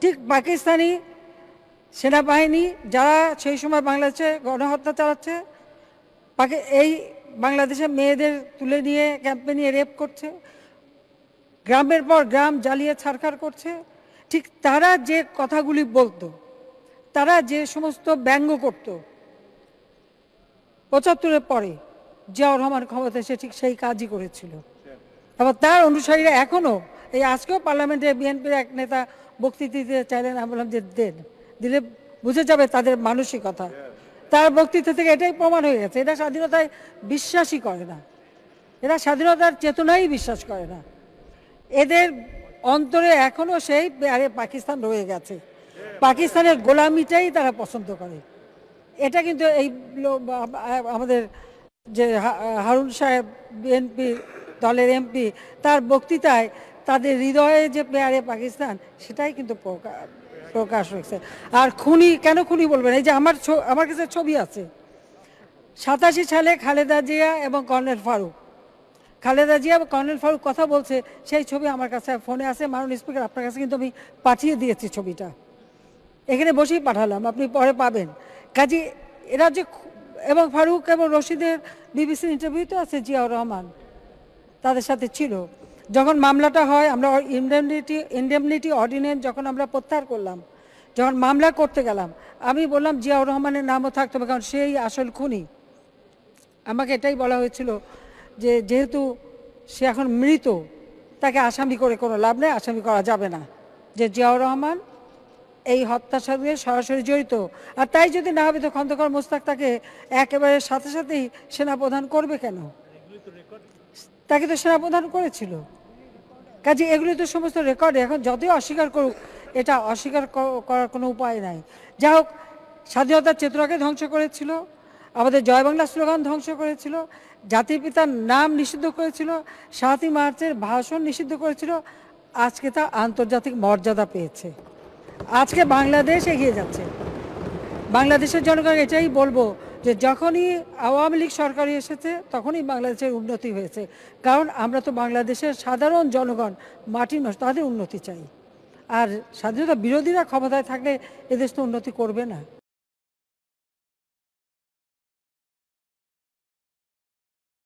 ঠিক পাকিস্তানি সেনাবাহিনী যারা সেই সময় বাংলাদেশে গণহত্যা চালাচ্ছে, এই বাংলাদেশে মেয়েদের তুলে নিয়ে ক্যাম্পে নিয়ে রেপ করছে, গ্রামের পর গ্রাম জ্বালিয়ে ছারখার করছে, ঠিক তারা যে কথাগুলি বলতো, তারা যে সমস্ত ব্যঙ্গ করত ৭৫-এর পরে জিয়াউর রহমান ক্ষমতা এসে ঠিক সেই কাজই করেছিল। এবং তার অনুসারীরা এখনও, এই আজকেও পার্লামেন্টে বিএনপির এক নেতা বক্তৃতা দিতে চাইলেন, আমি বললাম যে দিলে বুঝে যাবে তাদের মানসিকতা। তার বক্তৃতা থেকে এটাই প্রমাণ হয়ে গেছে, এরা স্বাধীনতায় বিশ্বাসই করে না, এরা স্বাধীনতার চেতনাই বিশ্বাস করে না। এদের অন্তরে এখনও সেই আরে পাকিস্তান রয়ে গেছে, পাকিস্তানের গোলামিটাই তারা পছন্দ করে। এটা কিন্তু এই আমাদের যে হারুন সাহেব বিএনপি দলের এমপি, তার বক্তৃতায় তাদের হৃদয়ে যে পেয়ারে পাকিস্তান সেটাই কিন্তু প্রকাশ হয়েছে। আর খুনি কেন খুনি বলবেন, এই যে আমার কাছে ছবি আছে 87 সালে খালেদা জিয়া এবং কর্নেল ফারুক, খালেদা জিয়া এবং কর্নেল ফারুক কথা বলছে, সেই ছবি আমার কাছে ফোনে আছে। মাননীয় স্পিকার, আপনার কাছে কিন্তু আমি পাঠিয়ে দিয়েছি ছবিটা, এখানে বসেই পাঠালাম, আপনি পরে পাবেন। কাজে এরা যে, এবং ফারুক এবং রশিদের বিবিসির ইন্টারভিউতে আছে জিয়াউর রহমান তাদের সাথে ছিল। যখন মামলাটা হয়, আমরা ইনডেমনিটি অর্ডিন্যান্স যখন আমরা প্রত্যাহার করলাম, যখন মামলা করতে গেলাম, আমি বললাম জিয়াউর রহমানের নামও থাকতে হবে, কারণ সেই আসল খুনি। আমাকে এটাই বলা হয়েছিল যে যেহেতু সে এখন মৃত, তাকে আসামি করে কোনো লাভ নেই, আসামি করা যাবে না, যে জিয়াউর রহমান এই হত্যার সাথে সরাসরি জড়িত। আর তাই যদি না হবে তো খন্দকার মোস্তাক তাকে একেবারে সাথে সাথেই সেনাপ্রধান করবে কেন? তাকে তো সেনাপ্রধান করেছিল। কাজে এগুলি তো সমস্ত রেকর্ড, এখন যতই অস্বীকার করুক এটা অস্বীকার করার কোনো উপায় নাই। যা হোক, স্বাধীনতার চেতনাকে ধ্বংস করেছিল, আমাদের জয় বাংলা স্লোগান ধ্বংস করেছিল, জাতির পিতার নাম নিষিদ্ধ করেছিল, ৭ই মার্চের ভাষণ নিষিদ্ধ করেছিল। আজকে তা আন্তর্জাতিক মর্যাদা পেয়েছে, আজকে বাংলাদেশ এগিয়ে যাচ্ছে। বাংলাদেশের জনগণ এটাই বলবো যে যখনই আওয়ামী লীগ সরকারে এসেছে তখনই বাংলাদেশের উন্নতি হয়েছে, কারণ আমরা তো বাংলাদেশের সাধারণ জনগণ, মাটির মানুষ, তাদের উন্নতি চাই। আর স্বাধীনতা বিরোধীরা ক্ষমতায় থাকলে এদেশ তো উন্নতি করবে না।